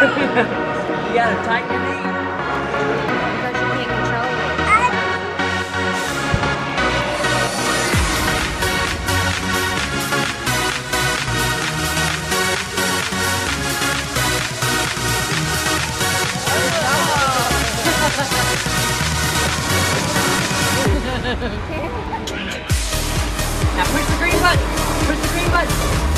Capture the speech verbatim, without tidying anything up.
You gotta tighten your knee. Because you can't control it. Now push the green button. Push the green button.